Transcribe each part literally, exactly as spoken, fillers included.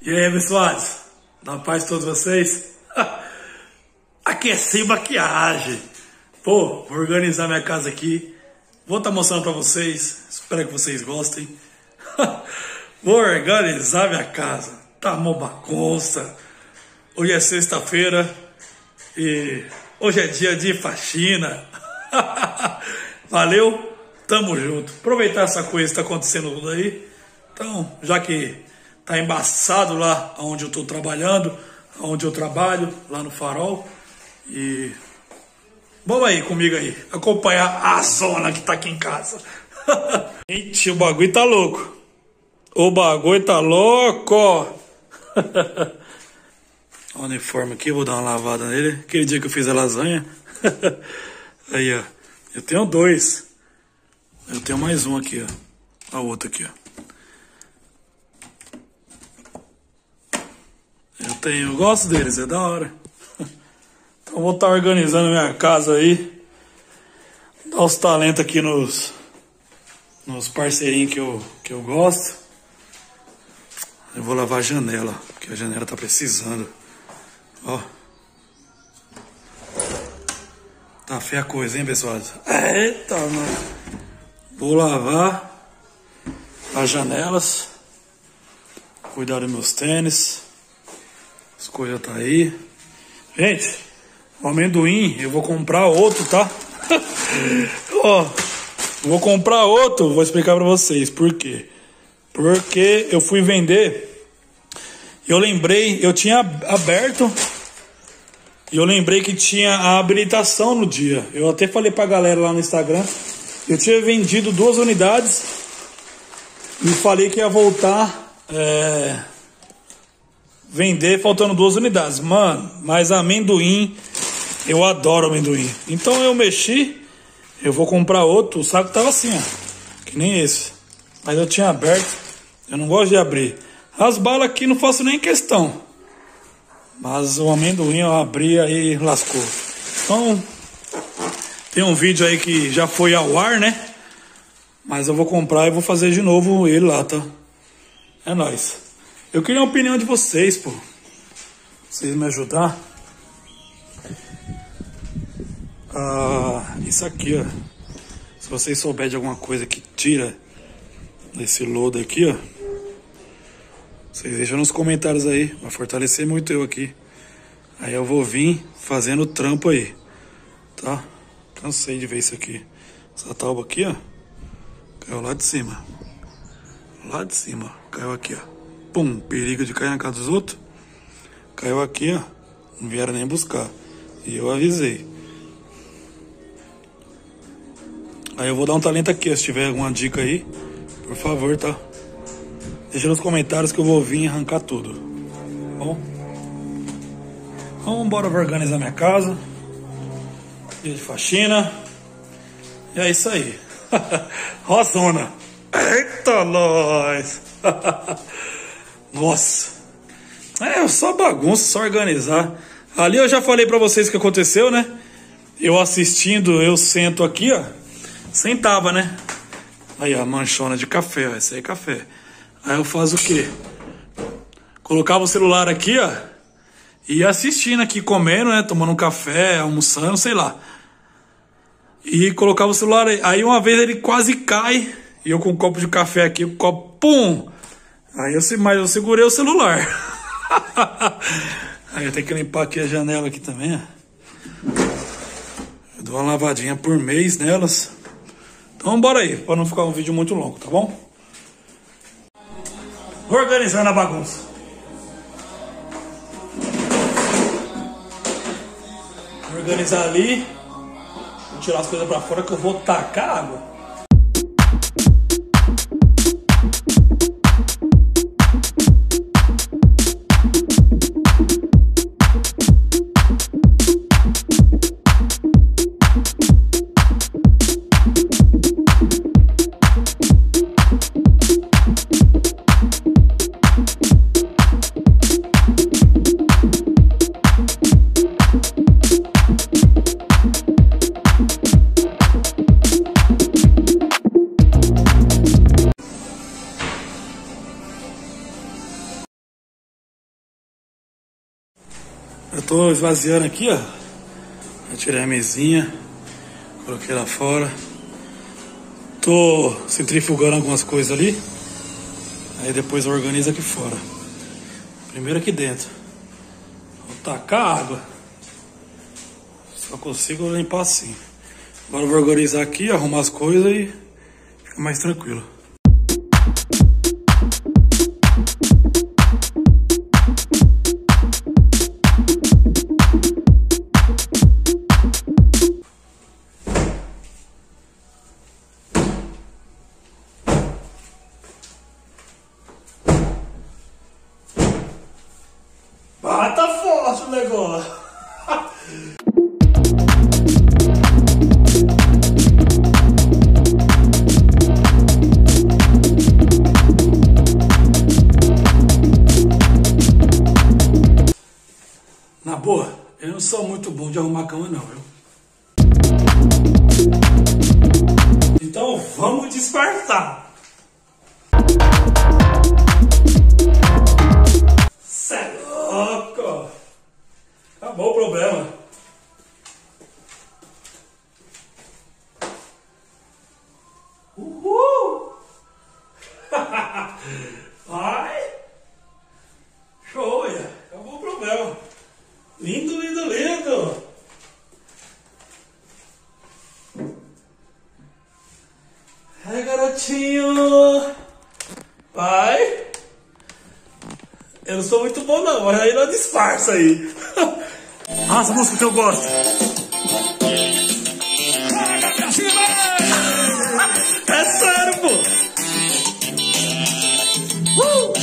E aí, abençoados? Na paz de todos vocês? Aqui é sem maquiagem. Pô, vou organizar minha casa aqui. Vou estar mostrando pra vocês. Espero que vocês gostem. Vou organizar minha casa. Tá uma bagunça. Hoje é sexta-feira e hoje é dia de faxina. Valeu, tamo junto. Aproveitar essa coisa que tá acontecendo tudo aí. Então, já que tá embaçado lá onde eu tô trabalhando, onde eu trabalho, lá no Farol. E vamos aí comigo aí, acompanhar a zona que tá aqui em casa. Gente, o bagulho tá louco. O bagulho tá louco. O uniforme aqui, vou dar uma lavada nele. Aquele dia que eu fiz a lasanha. Aí, ó. Eu tenho dois. Eu tenho mais um aqui, ó. A outra aqui, ó. Eu tenho, eu gosto deles, é da hora. Então vou estar organizando minha casa aí. Dar os talentos aqui nos, nos parceirinhos que eu, que eu gosto. Eu vou lavar a janela, porque a janela tá precisando. Ó. Tá feia a coisa, hein, pessoal? Eita, mano. Vou lavar as janelas. Cuidar dos meus tênis. As coisas tá aí. Gente, o amendoim, eu vou comprar outro, tá? Ó, vou comprar outro, vou explicar pra vocês por quê. Porque eu fui vender, eu lembrei, eu tinha aberto, e eu lembrei que tinha a habilitação no dia. Eu até falei pra galera lá no Instagram, eu tinha vendido duas unidades, e falei que ia voltar, é... vender faltando duas unidades. Mano, mas amendoim, eu adoro amendoim. Então eu mexi, eu vou comprar outro. O saco tava assim, ó, que nem esse. Mas eu tinha aberto, eu não gosto de abrir. As balas aqui não faço nem questão. Mas o amendoim eu abri aí lascou. Então, tem um vídeo aí que já foi ao ar, né? Mas eu vou comprar e vou fazer de novo ele lá, tá? É nóis. Eu queria a opinião de vocês, pô. Vocês me ajudar. Ah, isso aqui, ó. Se vocês souberem de alguma coisa que tira esse lodo aqui, ó, vocês deixam nos comentários aí. Vai fortalecer muito eu aqui. Aí eu vou vir fazendo o trampo aí, tá? Cansei de ver isso aqui. Essa tábua aqui, ó, caiu lá de cima. Lá de cima, caiu aqui, ó. Pum, perigo de cair na casa dos outros. Caiu aqui, ó. Não vieram nem buscar. E eu avisei. Aí eu vou dar um talento aqui. Se tiver alguma dica aí, por favor, tá? Deixa nos comentários que eu vou vir arrancar tudo. Tá bom? Então vamos embora organizar minha casa. Dia de faxina. E é isso aí. Ó a zona. Eita, nós! Nossa, é só bagunça, só organizar. Ali eu já falei pra vocês o que aconteceu, né? Eu assistindo, eu sento aqui, ó. Sentava, né? Aí, ó, manchona de café, ó. Esse aí é café. Aí eu faço o quê? Colocava o celular aqui, ó. E ia assistindo aqui, comendo, né? Tomando um café, almoçando, sei lá. E colocava o celular aí. Aí uma vez ele quase cai. E eu com um copo de café aqui, o copo, pum! Aí eu, mas eu segurei o celular. Aí eu tenho que limpar aqui a janela aqui também, ó. Eu dou uma lavadinha por mês nelas. Então bora aí, para não ficar um vídeo muito longo, tá bom? Organizando a bagunça. Vou organizar ali. Vou tirar as coisas pra fora que eu vou tacar água. Eu tô esvaziando aqui, ó. Eu tirei a mesinha, coloquei lá fora. Tô centrifugando algumas coisas ali. Aí depois eu organizo aqui fora. Primeiro aqui dentro. Vou tacar água. Só consigo limpar assim. Agora eu vou organizar aqui, arrumar as coisas e fica mais tranquilo. Ah, tá forte o negócio. Na boa, eu não sou muito bom de arrumar cama não, viu? Então vamos disfarçar. Cê é louco! Acabou o problema. Uhul! Vai! Show, yeah. Acabou o problema. Lindo, lindo, lindo! É, garotinho! Vai! Eu não sou muito bom não, mas aí não disfarça aí. Ah, essa música que eu gosto. É sério, pô! Uh!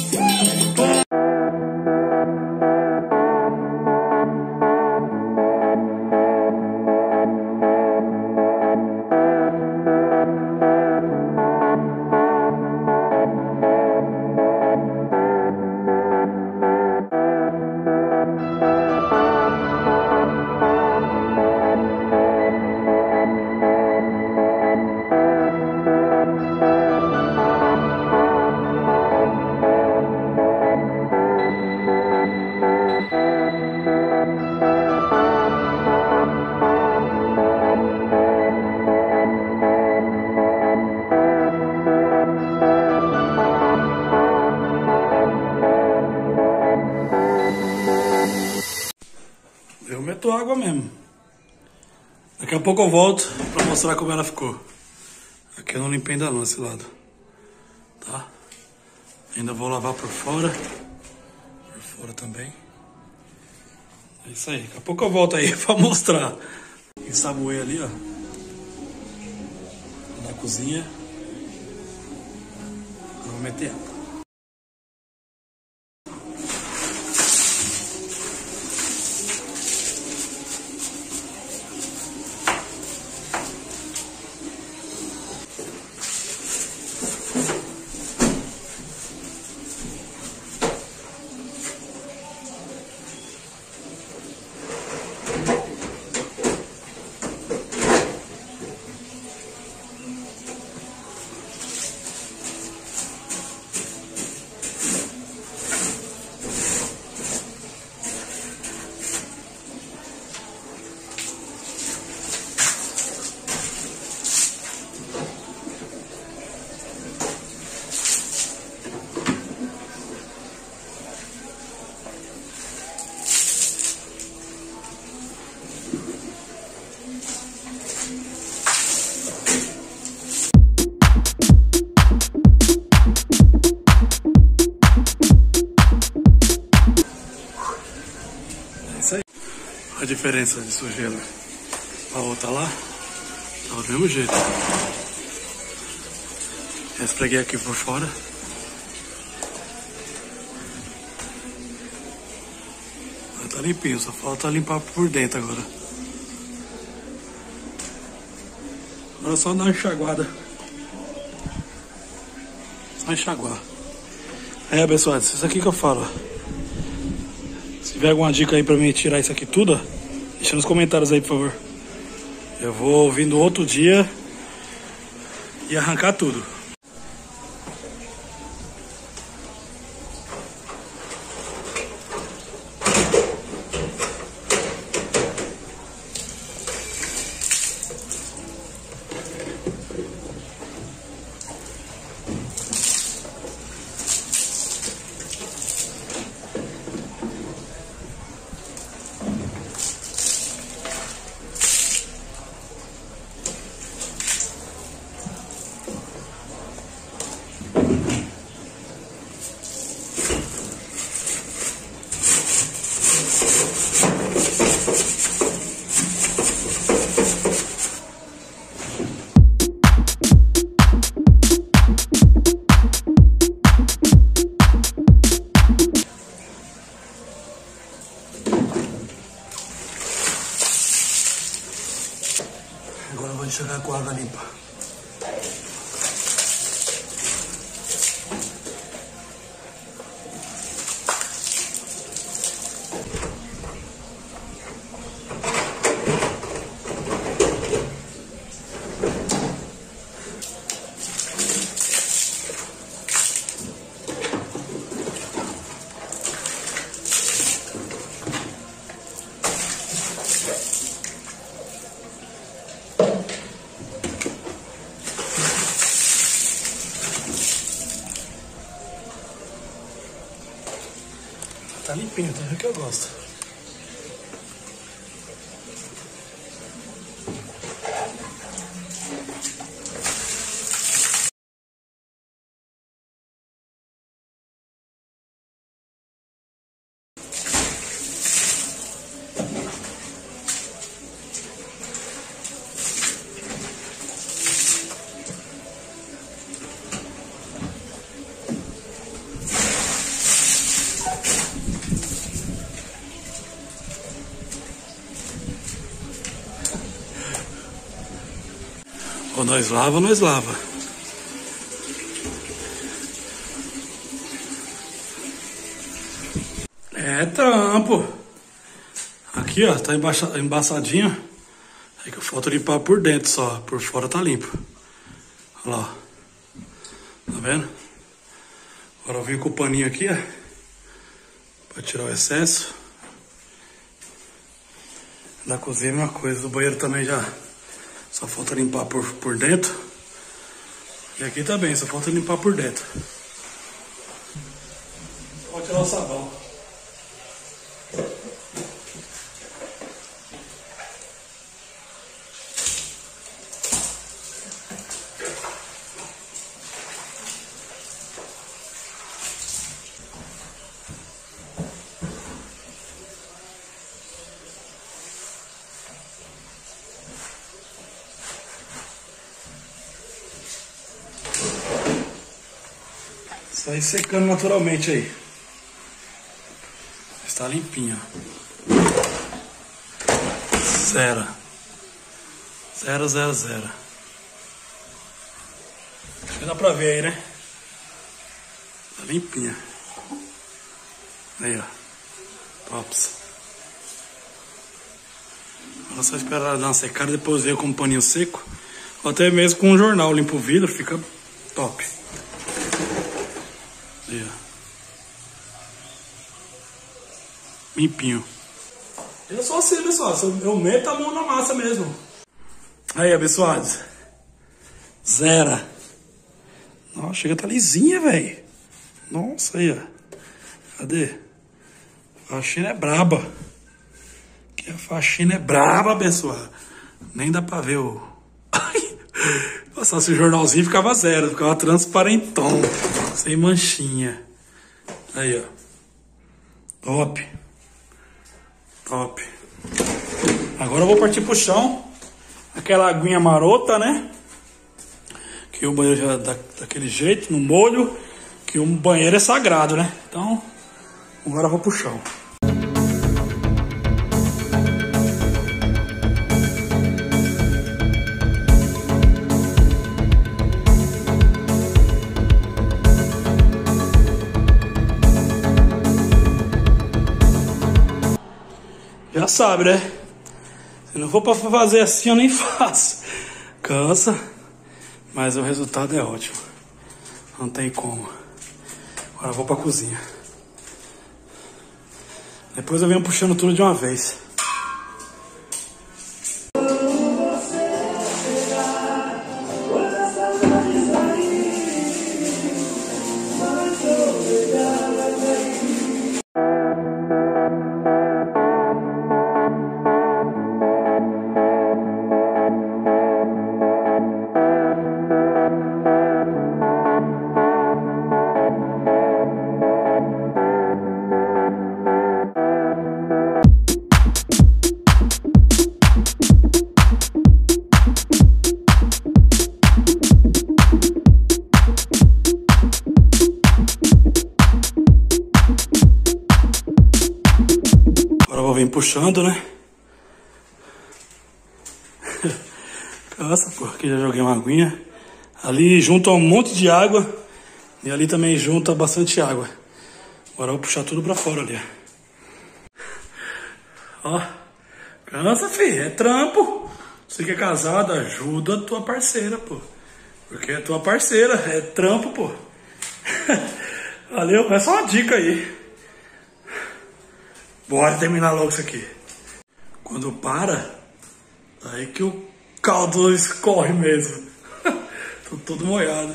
Eu meto água mesmo. Daqui a pouco eu volto pra mostrar como ela ficou. Aqui eu não limpei ainda não, esse lado. Tá? Ainda vou lavar por fora. Por fora também. É isso aí. Daqui a pouco eu volto aí pra mostrar. Ensaboei ali, ó. Na cozinha. Eu vou meter água. A diferença de sujeira pra outra lá, tá do mesmo jeito. Eu esfreguei aqui por fora. Tá limpinho, só falta limpar por dentro agora. Agora é só dar uma enxaguada. Só enxaguar. É, pessoal, isso aqui que eu falo. Se tiver alguma dica aí pra mim tirar isso aqui tudo, deixa nos comentários aí, por favor. Eu vou vir no outro dia e arrancar tudo. chegar com a água limpa. Tá limpinho, tá vendo que eu gosto. Ou nós lava ou nós lava. É trampo. Aqui, ó, tá embaçadinho. É que falta limpar por dentro só. Por fora tá limpo. Olha lá, ó. Tá vendo? Agora eu vim com o paninho aqui, ó. Pra tirar o excesso. Na cozinha é a mesma coisa. O banheiro também já... Só falta limpar por, por dentro. E aqui também, só falta limpar por dentro. Vou tirar o sabão. Sai secando naturalmente aí. Está limpinho. Zero. Zero, zero, zero. Acho que dá pra ver aí, né? Tá limpinha. Aí, ó. Tops. Agora só esperar ela dar uma secada e depois ver com um paninho seco. Ou até mesmo com um jornal limpo o vidro, fica top. Aí, ó. Limpinho. Eu sou assim, pessoal. Eu meto a mão na massa mesmo. Aí, abençoados. Zero. Nossa, chega a tá lisinha, velho. Nossa, aí, ó. Cadê? A faxina é braba. Que a faxina é braba, abençoado. Nem dá pra ver o... Nossa, esse jornalzinho ficava zero. Ficava transparentão. Sem manchinha. Aí, ó. Top. Top. Agora eu vou partir pro chão. Aquela aguinha marota, né? Que o banheiro já dá daquele jeito, no molho. Que um banheiro é sagrado, né? Então, agora eu vou pro chão. Já sabe, né? Se não for pra fazer assim, eu nem faço. Cansa, mas o resultado é ótimo. Não tem como. Agora eu vou pra cozinha. Depois eu venho puxando tudo de uma vez. Vem puxando, né? Nossa, pô, aqui já joguei uma aguinha. Ali junta um monte de água. E ali também junta bastante água. Agora eu vou puxar tudo pra fora ali. Ó. Cansa, filho. É trampo. Você que é casado, ajuda a tua parceira, pô. Porque é tua parceira. É trampo, pô. Valeu. É só uma dica aí. Bora terminar logo isso aqui. Quando para, aí que o caldo escorre mesmo. Tô todo molhado.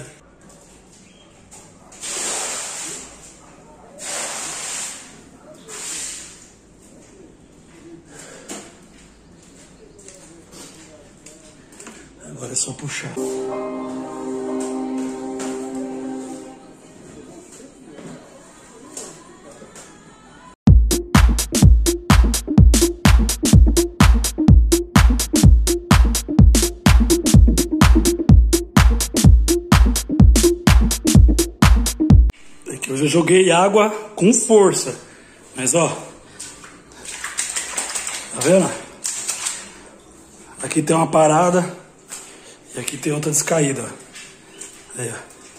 Agora é só puxar. Hoje eu joguei água com força. Mas ó. Tá vendo? Aqui tem uma parada. E aqui tem outra descaída. Ó. Aí, ó.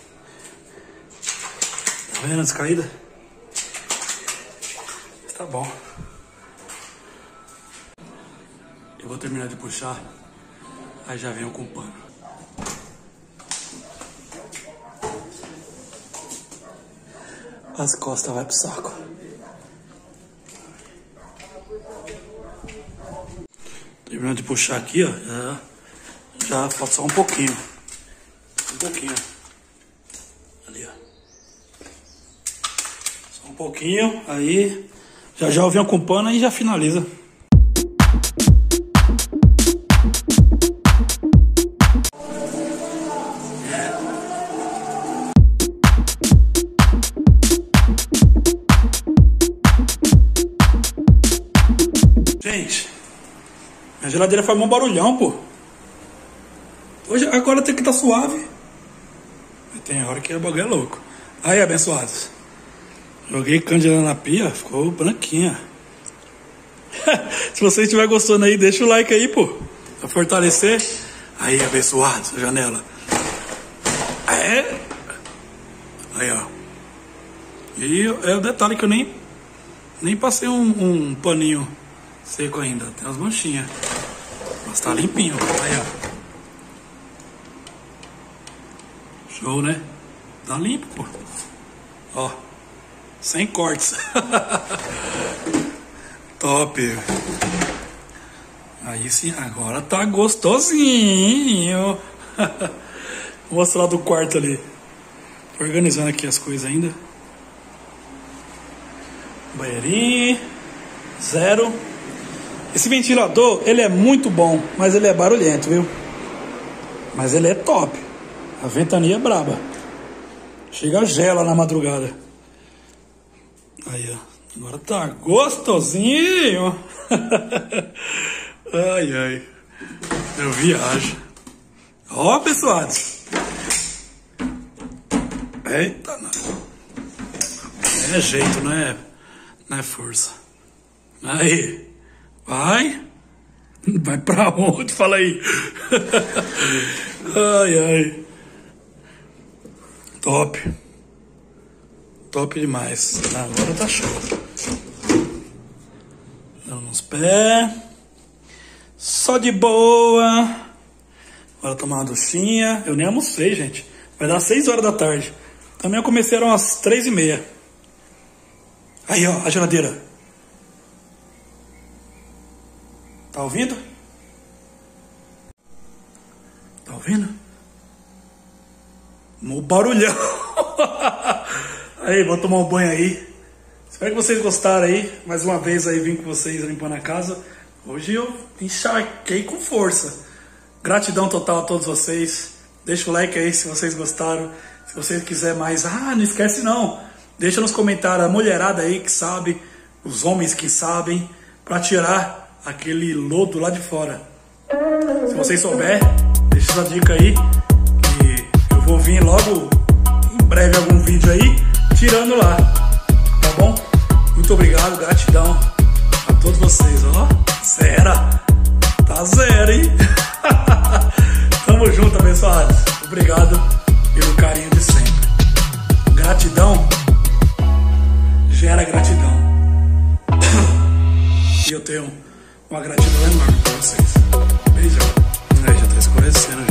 Tá vendo a descaída? Tá bom. Eu vou terminar de puxar. Aí já venho com o pano. As costas vai pro saco. Terminando de puxar aqui, ó. Já, já falta só um pouquinho. Um pouquinho. Ali, ó. Só um pouquinho. Aí já já eu venho com o pano e já finaliza. Gente, minha geladeira faz um barulhão, pô. Hoje, agora tem que estar suave. Tem hora que o bagulho é louco. Aí, abençoados. Joguei cândida na pia, ficou branquinha. Se você estiver gostando aí, deixa o like aí, pô. Pra fortalecer. Aí, abençoados, a janela. É. Aí, ó. E é o detalhe que eu nem, nem passei um, um paninho seco ainda, tem umas manchinhas. Mas tá limpinho. Aí, ó. Show, né? Tá limpo, pô. Ó. Sem cortes. Top. Aí sim, agora tá gostosinho. Vou mostrar do quarto ali. Tô organizando aqui as coisas ainda. Banheirinho. Zero. Esse ventilador, ele é muito bom, mas ele é barulhento, viu? Mas ele é top. A ventania é braba. Chega a gela na madrugada. Aí, ó. Agora tá gostosinho. Ai, ai. Eu viajo. Ó, pessoas. Eita, não. É jeito, não é, não é força. Aí. Vai. Vai pra onde? Fala aí. Ai, ai. Top. Top demais. Agora tá show. Dando nos pés. Só de boa. Agora tomar uma duchinha. Eu nem almocei, gente. Vai dar seis horas da tarde. Também eu comecei às três e meia. Aí, ó, a geladeira. Tá ouvindo? Tá ouvindo? No barulhão. Aí, vou tomar um banho aí. Espero que vocês gostaram aí. Mais uma vez aí vim com vocês limpando a casa. Hoje eu encharquei com força. Gratidão total a todos vocês. Deixa o like aí se vocês gostaram. Se você quiser mais, ah, não esquece não. Deixa nos comentários a mulherada aí que sabe, os homens que sabem, pra tirar aquele lodo lá de fora. Se vocês souberem, deixa essa dica aí, que eu vou vir logo em breve algum vídeo aí, tirando lá, tá bom? Muito obrigado, gratidão a todos vocês, ó. Zero, tá zero, hein? pessoal, obrigado pelo carinho de sempre. Gratidão gera gratidão. E eu tenho uma gratidão enorme pra vocês. Beijão. Aí já tá escurecendo.